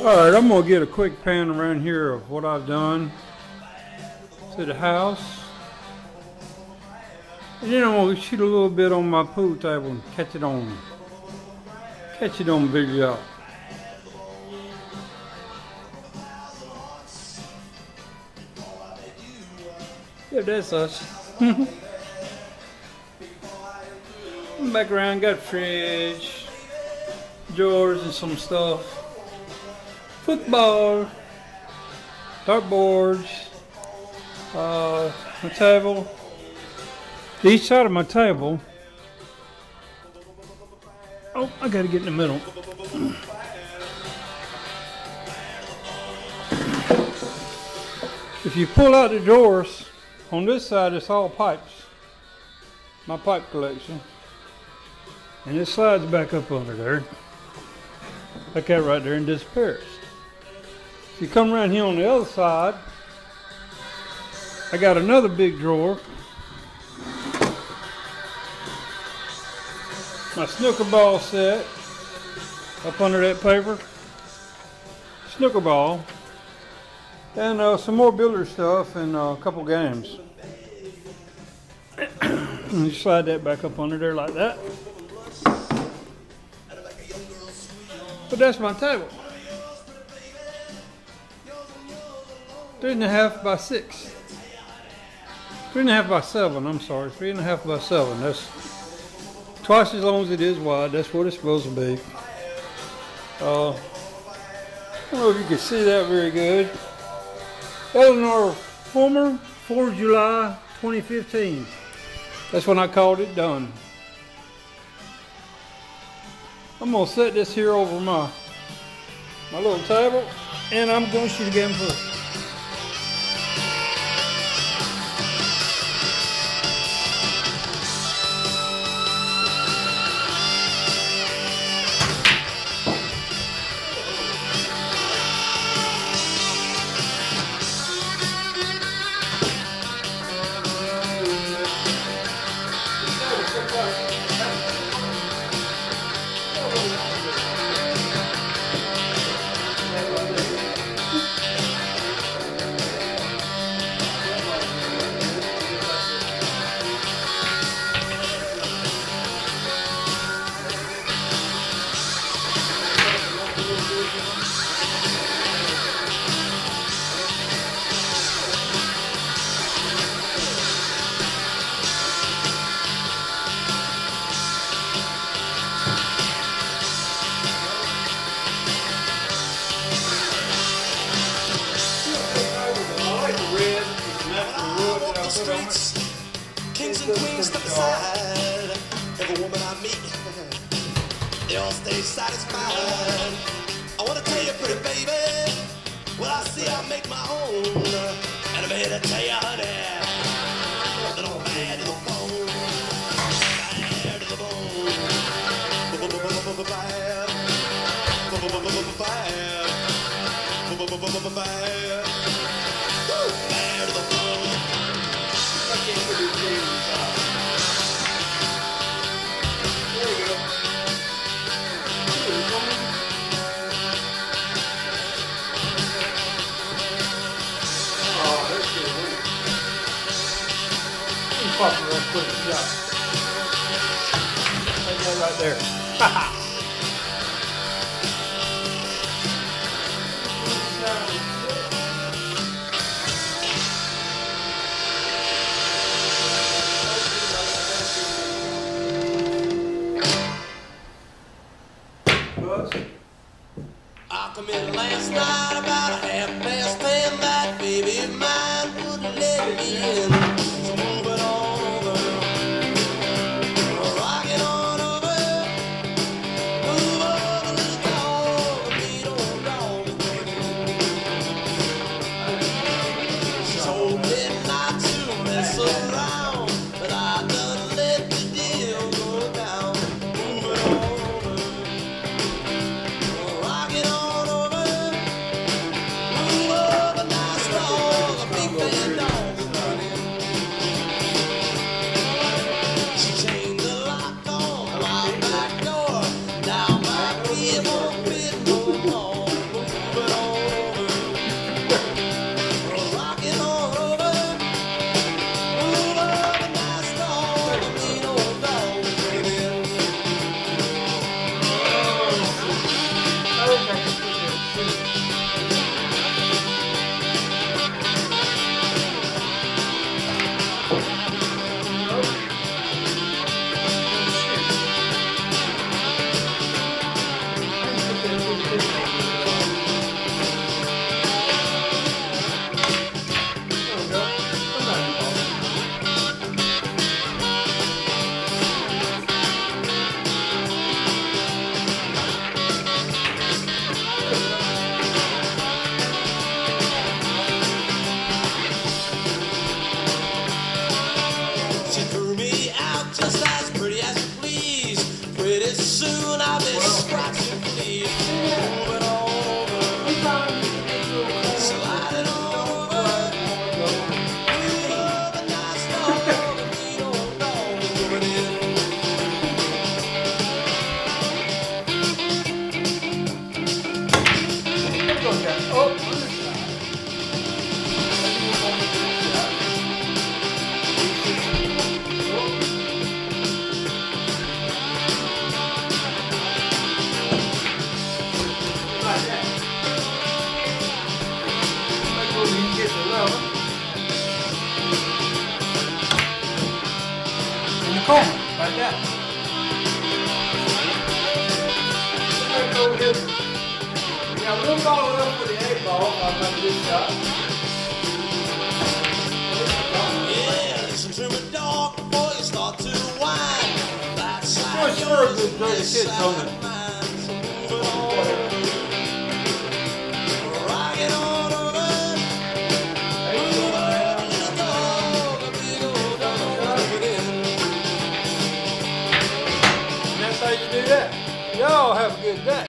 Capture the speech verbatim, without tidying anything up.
Alright, I'm going to get a quick pan around here of what I've done to the house. And then I'm going to shoot a little bit on my pool table and catch it on. Catch it on video. Yeah, that's us. Back around, got fridge, drawers and some stuff. Football, dartboards, uh, my table. Each side of my table. Oh, I gotta get in the middle. If you pull out the drawers, on this side it's all pipes. My pipe collection. And it slides back up under there. Like that right there and disappears. If you come around here on the other side, I got another big drawer. My snooker ball set up under that paper. Snooker ball. And uh, some more builder stuff and uh, a couple games. And you slide that back up under there like that. But that's my table. Three and a half by six. Three and a half by seven, I'm sorry. Three and a half by seven. That's twice as long as it is wide. That's what it's supposed to be. Uh, I don't know if you can see that very good. Eleanor Fulmer, fourth of July, twenty fifteen. That's when I called it done. I'm gonna set this here over my my little table, and I'm gonna shoot again first. Kings and queens step aside. Every woman I meet, they all stay satisfied. I want to tell you, pretty baby, what I see I make my own. And I'm here to tell you, honey, that I'm bad to the bone. Bad to the bone. Bad. Bad. Bad. Bad to the bone. Pop it real quick, yeah. Like that right there. Haha. I come in last night about a half past ten. That baby of mine wouldn't let me in. So move it on over, rock it on over, move over, little dog, beat on dog. She told me not to mess around, but I done let the deal go down. Move it on over. Rock it on over, move over, nice dog. She threw me out just as pretty as you please. Pretty soon I'll be scratching fleas. Moving over, sliding over. Move over, nice dog, the mean old dog moving in. Oh, in the corner, like that. Right over here. We got a little ball left for the eight ball. I'll make this shot. Yeah, listen to me, dog, before you start to whine. That side Just serve the dirty this kids side on it. mine. So move it on. Rock it on over. Move over, little dog, the big old dog moving in. And that's how you do that. Y'all have a good day.